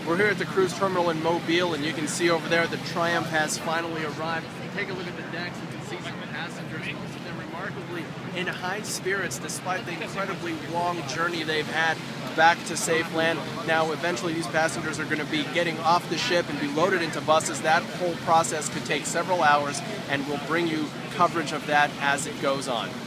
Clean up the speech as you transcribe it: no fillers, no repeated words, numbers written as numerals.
We're here at the cruise terminal in Mobile, and you can see over there the Triumph has finally arrived. Take a look at the decks. You can see some passengers. Most of them remarkably in high spirits despite the incredibly long journey they've had back to safe land. Now, eventually these passengers are going to be getting off the ship and be loaded into buses. That whole process could take several hours, and we'll bring you coverage of that as it goes on.